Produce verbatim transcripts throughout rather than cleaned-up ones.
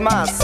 más.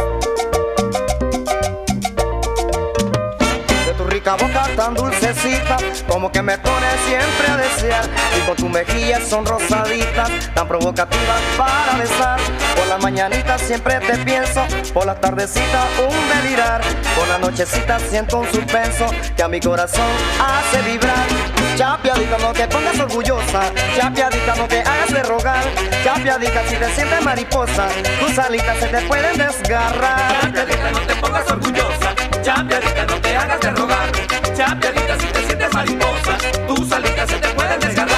De tu rica boca tan dulcecita, como que me pone siempre a desear. Y con tus mejillas son rosaditas, tan provocativas para besar. Por las mañanitas siempre te pienso, por las tardecitas un delirar. Por la nochecita siento un suspenso que a mi corazón hace vibrar. Chapiadita, no te pongas orgullosa, chapiadita, no te hagas de rogar. Chapiadita, si te sientes mariposa, tus alitas se te pueden desgarrar. Chapiadita, no te pongas orgullosa, chapiadita, no te hagas de rogar. Chapiadita, si te sientes mariposa, tus alitas se te pueden desgarrar.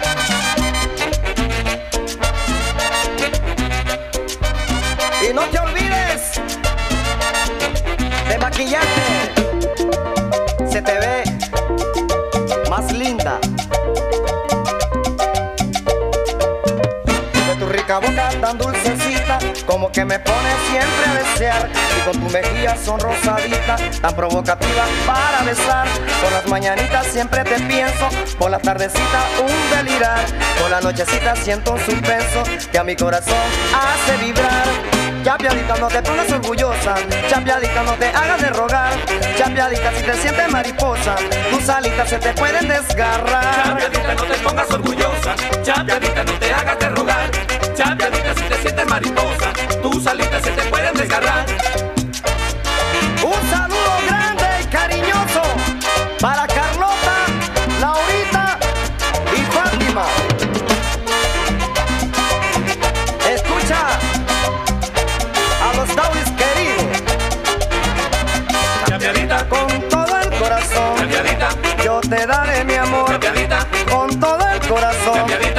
Y no te olvides de maquillarte, se te ve más linda. De tu rica boca tan dulcecita, como que me pone siempre a desear. Y con tus mejillas son rosaditas, tan provocativas para besar. Por las mañanitas siempre te pienso, por la tardecita un delirar. Por la nochecita siento un suspenso que a mi corazón hace vibrar. Chapiadita, no te pongas orgullosa, chapiadita, no te hagas de rogar. Chapiadita, si te sientes mariposa, tus alitas se te pueden desgarrar. Chapiadita, no te pongas orgullosa, chapiadita, no te hagas de rogar. Chapiadita, si te sientes mariposa, tus alitas se te pueden desgarrar. Un saludo grande y cariñoso para Carlota, Laurita y Fátima. Escucha a los Tauris queridos. Chapiadita, Con todo el corazón chapiadita, yo te daré mi amor. chapiadita, Con todo el corazón chapiadita.